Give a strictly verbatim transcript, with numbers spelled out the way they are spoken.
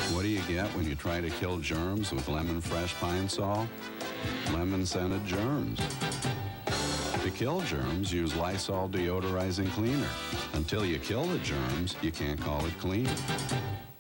What do you get when you try to kill germs with lemon fresh pine sol? Lemon-scented germs. To kill germs, use Lysol deodorizing cleaner. Until you kill the germs, you can't call it clean.